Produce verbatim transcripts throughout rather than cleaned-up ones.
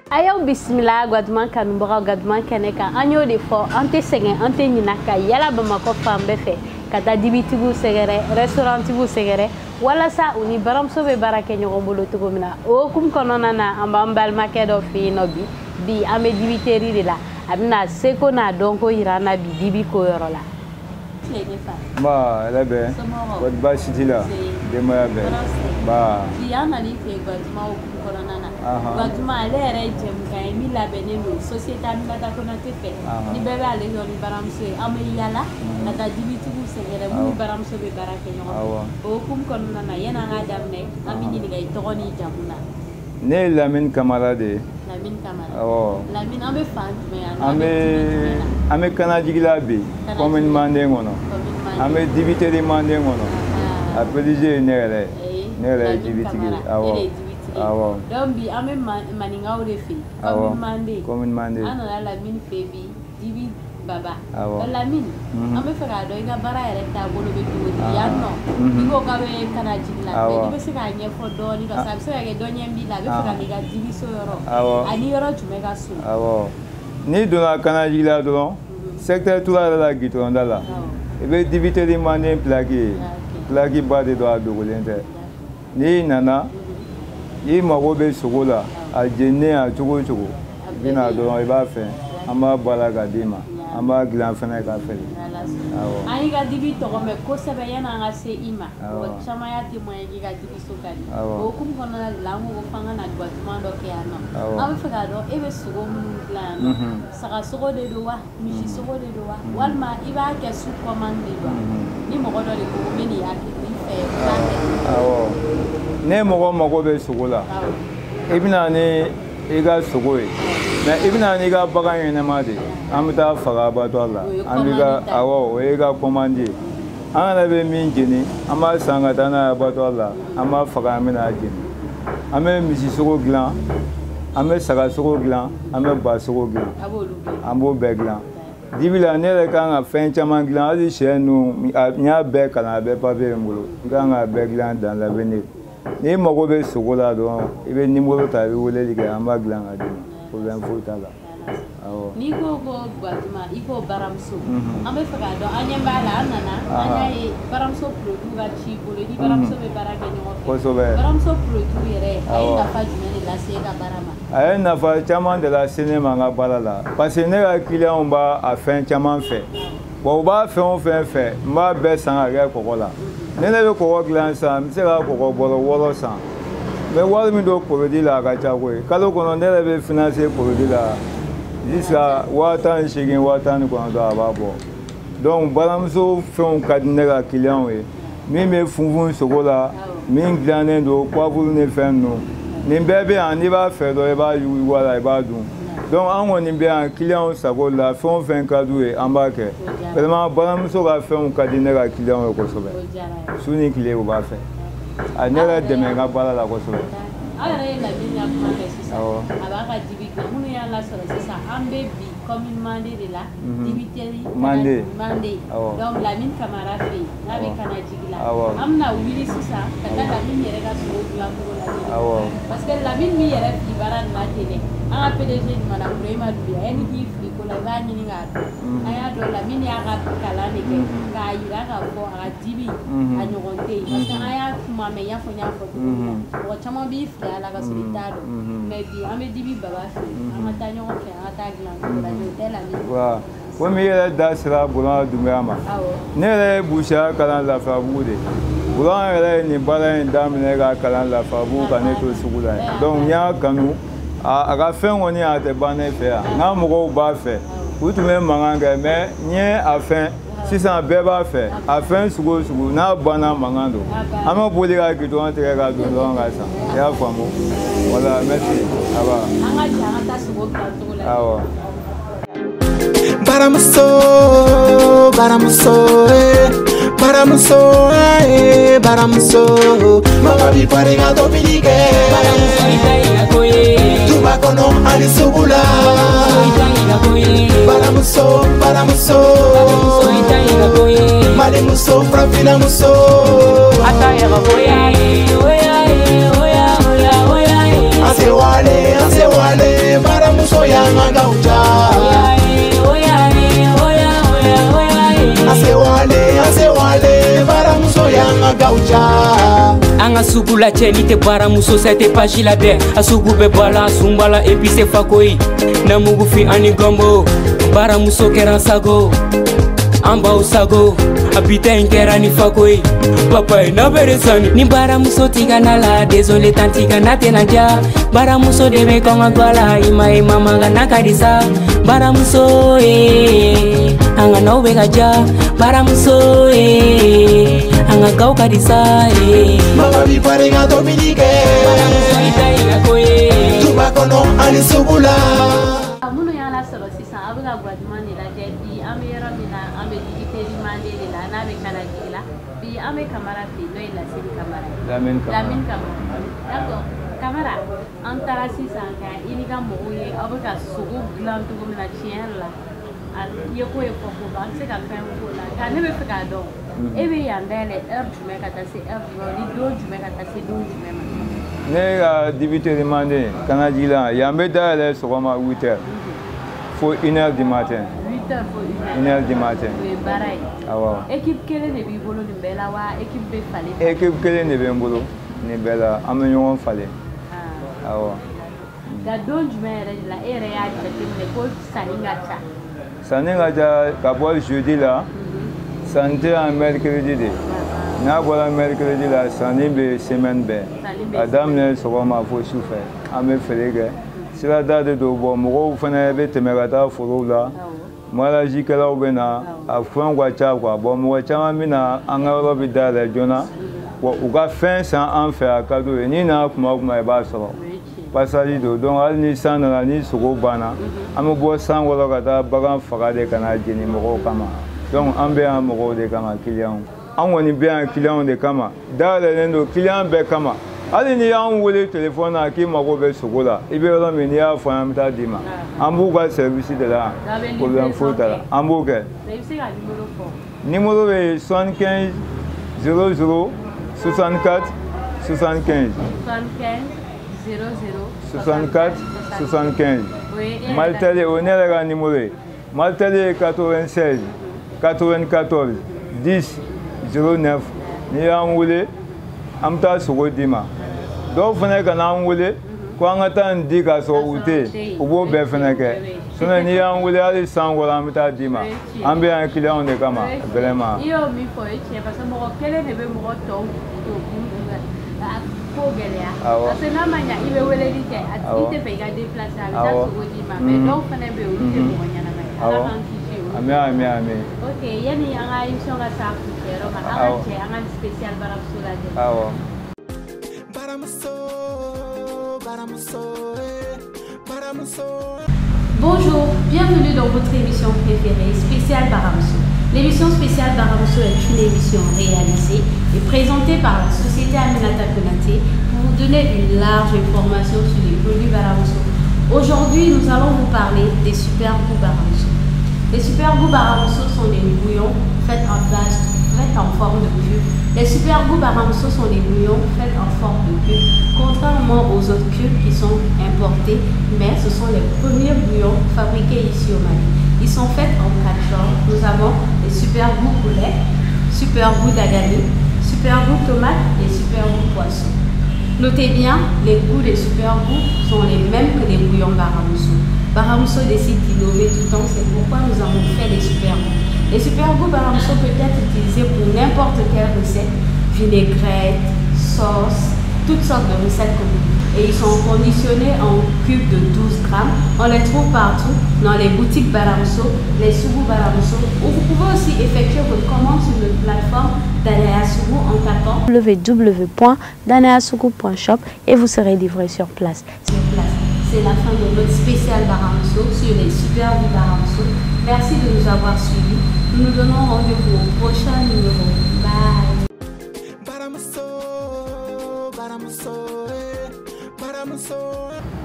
Ayo bismillah Guadeloupe kanumbaga Guadeloupe keneka anyo de fo ante segen ante nyinaka yala Bamako fambe fe kata dibitigu segere restaurantigu segere wala sa uni baramso be barake nyogo bolo tugo mina o kum konona na ambambal makedo fi nobi bi ame dibiteri de la abina seko na donko irana bi dibi ko yorola ba lebe wat ba sitila de ma be ba yana ni fe Guadeloupe kum konona na Guadeloupe le re jem kay mi la benelo société mi la da konate fe ni bebe ale yo ni baramso ame yala na da dibitigu segere mu baramso be barake nyogo o kum konona na yana nga jamne amini ni gay togoni jamuna ne Lamine Camara de Lamine Camara oh Lamine ambe fan me ame ame kana jigila be commune mande ngono ame dibité de mande ngono a pédiger ne re ne re dibité awo awo dombi ame maninga o de fi commune mande commune mande ana Lamine febi dibi baba Lamine ame fera do ina bara ere ta bolo be do ya no iko ka be kana jigila be be se ka nye fo do ni ka sabe se ga do nyembi la be fera ni ga dibi so yoro ani yoro tumega su awo ni do na kana jigila do secteur tout la la gito ndala e be dibité de mande plaqué plaqué ba de do ado golente ni nana yi mago be sogola a jenne a tugo tugo bina do e ba fe ama bala ga dima amba glan fana ka fe awo ani ga dibi to me ko sebe yana nga se ima o chama ya ti mo yi ga dibi so kali o kum kono la mo fanga na Guadeloupe do ke ano am fe ga do e be sugo mun plan saka sugo de do wa mi shi sugo de do wa walma iba ke su commande do ni mo do le ko meni ya ki fe awo ne mo mo go be sugo la ibina ni iga sugo e na ibina ni ga bagan ne ma de amta faga ba to Allah amiga awo we ga commande an la be min jini ama sanga dana ba to Allah ama faga mina jini ame misi sogo glan ame saga sogo glan ame ba sogo glan ambo be glan dibila ne le kan a fen chama glan ali chenu nya be kana be pa be mbolo ganga be glan dans l'avenir ni mogo be sogo la do ibe ni mo ta be wole liga amba glan adina problème fota la ni ko ko Guadeloupe iko baramso ame faga do anya bala nana anya baramso produit ga chi bolo di baramso be barake ni ko so be baramso produit yere ay na fa jumene la se ga barama ay na fa chaman de la cinéma nga balala parce que ne ga client ba a fin chaman fait bo ba fait on fait fait ma be sanga ga ko la ne ne ko ko glan sa mi se ga ko ko bolo wolo sa me wal mi do produit la ga cha ko kalo ko ne le be financer produit la jusqu'à watan chegin watan ko ndo ababo donc balamso fon kadinera client we mi me funfun sogola min glanen do poivre ne fenno ni bebe an ni ba fe do e ba yu wala e ba dun donc an woni be an client sagola fon fen kadu e ambake vraiment balamso ga fon kadinera client we ko sobe suni client ba fe anera de me ga bala la ko sobe ala la binya kuma sisa abaga dibika munu ya la soro sisa ambe bi commune mande de la dibiteri mande mande donc Lamine Camara fe na be kana jigila amna wili sisa kata Lamine yere ga so la ko la parce que Lamine mi yere fi baran na tele an P D G ni madame Ibrahima Doumbia en ki fi ko la ba ni nga aya do Lamine ya ga kala ne ke ga ira ga ko a dibi a nyogonte parce que aya kuma me ya fo nya fo ko chama bi ala ka solitado mais bi ame dibi baba fi amata nyogo fe ata glan ko la jotela ni wa ko mi yele da sira bulan Doumbia ma ne le busha kala la fa bude bulan yele ni bala ndam ne ga kala la fa bu ka ne to sugula donc nya kanu a ga fen woni a te bane fe nga mo ba fe utume manganga mais nye a fin si ça beba fait a fin sugo sugo na bana mangando ama boli ga gito an te ga do do nga sa ya famo wala merci aba anga ja ata sugo ka to la awa baramuso baramuso baramuso eh baramuso mama bi pare ga to bilike baramuso itaina koye tuba kono ali subula itaina koye baramuso baramuso baramuso itaina koye mali muso frafina muso ataya ga koye oya oya oya oya ase wale ase wale yanga gaucha. Ase wale, ase wale, baramuso yanga gaucha. Anga sugu la cheni te baramuso sete pachi la de. Asugu be bala, sumbala epi se fakoi. Namugu fi ani gombo, baramuso keran sago. Amba usago, abita inkera ni fakoi. Papa ina bere sani. Ni baramuso tiga nala, désolé tantiga na tenaja. Baramuso debe konga gwala, ima ima manga nakadisa. Baramuso eh, anga no begaja. Baramuso eh, anga gau kadisa eh. Mama bi parega Dominique. Baramuso ita ina koye. Tuba kono ali sugula. Munu yana solo sisan abuga gwadumani la jebi ame yoro mina ame digiteri mande de la na be kana gila bi ame kamara fi no ila siri kamara Lamine Camara Lamine Camara d'accord Camara antara sisan ka iniga moye abuga sugu glan to mina chien la al yeko yeko ko ba se ka fen ko la ka ne be fika do e be yandele heure jume ka ta se heure ni do jume ka ta se do jume ma ne ka dibité demandé kana jila yambe da le sogoma huit heures faut une heure du matin huit heures pour une heure du matin oui baray awa équipe kele ne bi bolo ni bela wa équipe be fale équipe kele ne be mbolo ne bela amenyon fale ah awa da don jumere la ere ya tete ko saninga cha saninga ja ka bol jeudi là santé en mercredi de n'a pas mercredi la sani be semaine be adam ne sogoma fo souffre ame felege sira dade do bo mo fana be temegata foro la mala jikela obena afwan kwa cha kwa bo mo cha mina angalo bi dale jona wo uga fin sans en faire cadeau ni na kuma kuma ba so passage do donc al ni san na ni sogo bana am bo san wala kata bagan fagade kana jini mo kama donc ambe am mo de kama client an woni be an client de kama dale nendo client be kama ali ni an wole téléphone a ki mago be sogola ibe ro me ni a fo am ta dima an bu ga service de la problème faute la an bu ke numéro be soixante-quinze zéro zéro soixante-quatre soixante-quinze soixante-quatre soixante-quinze maltele onere ga numéro maltele quatre-vingt-seize quatre-vingt-quatorze dix zéro neuf ni an wole am ta sogo dima do fene kana an wole ko an ta ndi ka so ute ubo be fene ke sona ni an wole ali san wala am ta dima an be an client de kama vraiment yo mi fo e che parce mo kele ne be mo to to ko gelea parce que na manya ibe wele dite atite pe ga déplacer avec ta sogo dima mais do fene be ute mo nyana mai ala kan ami ami ami ok yani anga émission ga sa kero ma anga che anga spécial Baramuso la de awo Baramuso Baramuso Baramuso. Bonjour, bienvenue dans votre émission préférée spéciale Baramuso. L'émission spéciale Baramuso est une émission réalisée et présentée par la société Aminata Konaté pour vous donner une large information sur les produits Baramuso. Aujourd'hui, nous allons vous parler des super goûts Baramuso. Les super goûts Baramuso sont des bouillons faits en base, faits en forme de cube. Les super goûts Baramuso sont des bouillons faits en forme de cube, contrairement aux autres cubes qui sont importés, mais ce sont les premiers bouillons fabriqués ici au Mali. Ils sont faits en quatre genres. Nous avons les super goûts poulet, super goût d'agani, super goût tomate et super goût poisson. Notez bien, les goûts des super goûts sont les mêmes que les bouillons Baramuso. Baramuso décide d'innover tout le temps, c'est pourquoi nous avons fait les super goûts. Les super goûts Baramuso peuvent être utilisés pour n'importe quelle recette, vinaigrette, sauce, toutes sortes de recettes communes. Et ils sont conditionnés en cubes de douze grammes. On les trouve partout dans les boutiques Baramuso, les sougou Baramuso, ou vous pouvez aussi effectuer votre commande sur notre plateforme Danaya Sougou en tapant w w w point danaya sougou point shop et vous serez livré sur place. Sur place. C'est la fin de notre spécial Baramuso sur les super goûts Baramuso. Merci de nous avoir suivis. Nous nous donnons rendez-vous au prochain numéro. Bye. Baramuso, Baramuso, Baramuso.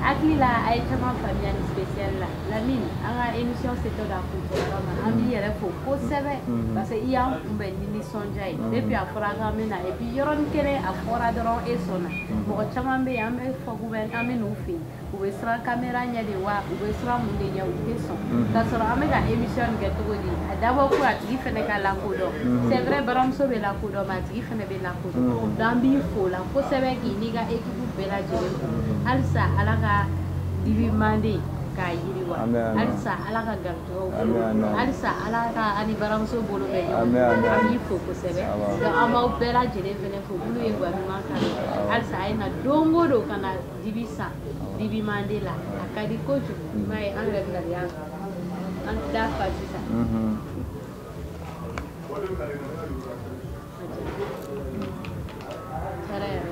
hakili la a ye caman faamuya ni spécial la Lamine an ka émission c'était la culture ma an b'i yɛrɛ fo kosɛbɛ parce que i y'an kunbɛn ni nisɔndiya ye depuis a fɔra k'an bɛ na et puis yɔrɔnin kelen a fɔra dɔrɔn e sɔnna mɔgɔ caman bɛ yen an bɛ fɔ k'u bɛ an bɛ n'u fɛ yen u bɛ siran caméra ɲɛ de wa u bɛ siran mun de ɲɛ u tɛ sɔn k'a sɔrɔ an bɛ ka émission nin kɛ cogo di a dabɔ ko a tigi fɛnɛ ka lakodɔn c'est vrai baramuso bɛ lakodɔn mais a tigi fɛnɛ bɛ lakodɔn donc an b'i fo la kosɛbɛ k'i n'i ka équipe bɛɛ lajɛlen fo halisa ala ka dibi mande k'a yiriwa halisa ala ka garijɛgɛw bolo halisa ala ka ani baramuso bolo bɛ ɲɔgɔn an b'i fo kosɛbɛ donc an b'aw bɛɛ lajɛlen fɛnɛ fo minnu ye guwaɲuman kanu halisa a ye na don o don ka na dibi san dibi mande la a ka di kojugu i m'a ye an yɛrɛ bɛna de an da fa sisan kɛra yɛrɛ